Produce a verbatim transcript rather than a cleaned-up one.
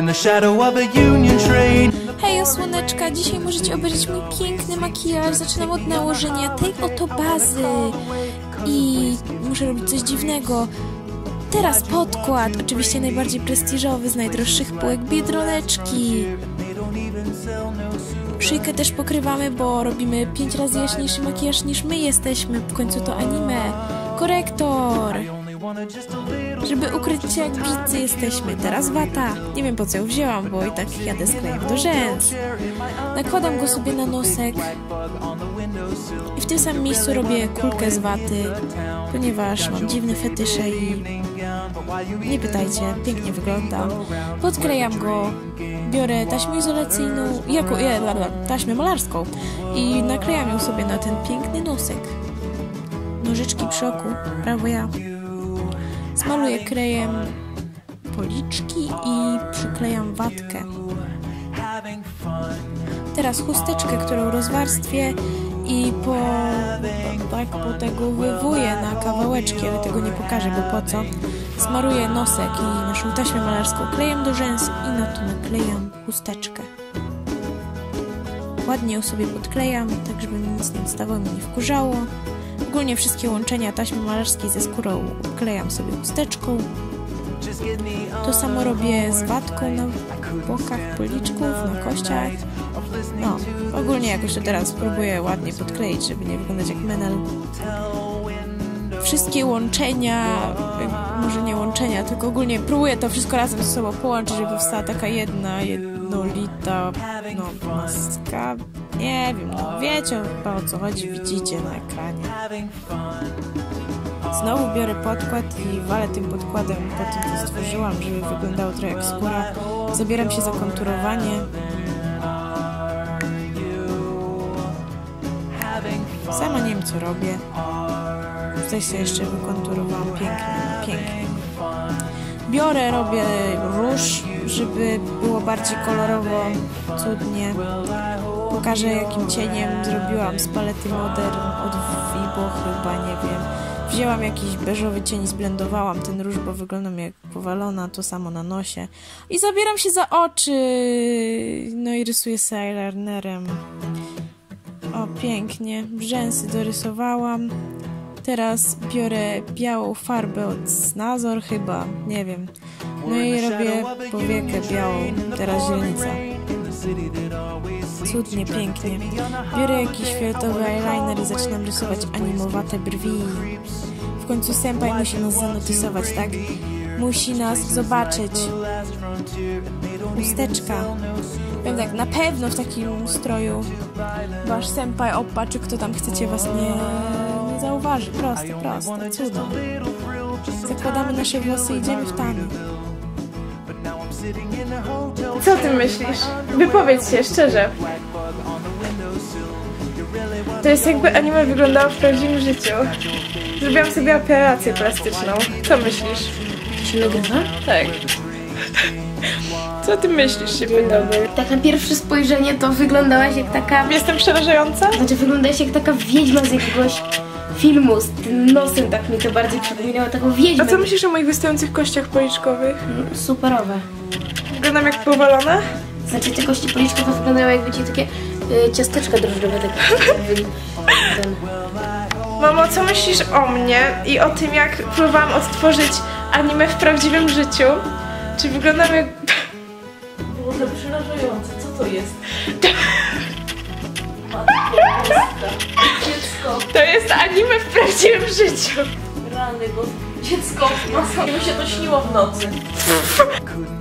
Hej, słoneczka, dzisiaj możecie obejrzeć mój piękny makijaż. Zaczynam od nałożenia tej oto bazy i muszę robić coś dziwnego. Teraz podkład, oczywiście najbardziej prestiżowy z najdroższych półek Biedroneczki. Szyjkę też pokrywamy, bo robimy pięć razy jaśniejszy makijaż niż my jesteśmy. W końcu to anime. Korektor. Żeby ukryć się, jak brzydcy jesteśmy. Teraz wata. Nie wiem, po co ją wzięłam, bo i tak jadę z klejem do rzęs. Nakładam go sobie na nosek. I w tym samym miejscu robię kulkę z waty, ponieważ mam dziwne fetysze i nie pytajcie, pięknie wygląda. Podklejam go, biorę taśmę izolacyjną, jako, je, taśmę malarską i naklejam ją sobie na ten piękny nosek. Nożyczki przy oku, brawo ja. Smaluję klejem policzki i przyklejam watkę. Teraz chusteczkę, którą rozwarstwię i po, tak potegowywuję na kawałeczki, ale tego nie pokażę, bo po co. Smaruję nosek i naszą taśmę malarską klejem do rzęs i na to naklejam chusteczkę. Ładnie ją sobie podklejam, tak żeby mi nic nie odstawało, mi nie wkurzało. Ogólnie wszystkie łączenia taśmy malarskiej ze skórą klejam sobie chusteczką. To samo robię z watką na bokach policzków, na kościach. No, ogólnie jakoś to teraz spróbuję ładnie podkleić, żeby nie wyglądać jak menel. Wszystkie łączenia, może nie łączenia, tylko ogólnie próbuję to wszystko razem ze sobą połączyć, żeby powstała taka jedna, jednolita, no, maska. Nie wiem, no wiecie chyba o co chodzi, widzicie na ekranie. Znowu biorę podkład i walę tym podkładem po tym, co stworzyłam, żeby wyglądało trochę jak skóra. Zabieram się za konturowanie. Sama nie wiem, co robię. Tutaj sobie jeszcze wykonturowałam pięknie, pięknie. Biorę, robię róż, żeby było bardziej kolorowo, cudnie. Pokażę, jakim cieniem zrobiłam z palety Modern od Vibo, chyba, nie wiem. Wzięłam jakiś beżowy cień i zblendowałam ten róż, bo wyglądam jak powalona, to samo na nosie. I zabieram się za oczy, no i rysuję z eyelinerem. O, pięknie. Rzęsy dorysowałam. Teraz biorę białą farbę od Snazor chyba, nie wiem. No i robię powiekę białą, teraz źrenica. Cudnie, pięknie. Biorę jakiś fioletowy eyeliner i zaczynam rysować animowate brwi. W końcu senpai musi nas zanotysować, tak? Musi nas zobaczyć. Chusteczka. Wiem tak, na pewno w takim stroju wasz senpai, oppa, czy kto tam chcecie was nie, nie zauważy. Proste, proste, cudo. Zakładamy nasze włosy i idziemy w tany. Co ty myślisz? Wypowiedz się szczerze. To jest jakby anime wyglądało w prawdziwym życiu. Zrobiłam sobie operację plastyczną. Co myślisz? Się nagrywa? Tak. Co ty myślisz, się pytam? Tak na pierwsze spojrzenie to wyglądałaś jak taka... Jestem przerażająca? Znaczy wyglądasz jak taka wiedźma z jakiegoś filmu, z tym nosem, tak mi to bardziej przypominało taką wiedźmę. A co myślisz o moich wystających kościach policzkowych? Superowe. Wyglądam jak powalona? Znaczy te kości policzkowe wyglądają jak wiecie takie y, ciasteczka drożdżowe. Tak, ten. Mamo, co myślisz o mnie i o tym, jak próbowałam odtworzyć anime w prawdziwym życiu? Czy wyglądam jak... Było to przerażające. Co to jest? Dziecko. To jest anime w prawdziwym życiu. Rany, bo dziecko. Mi się to śniło w nocy.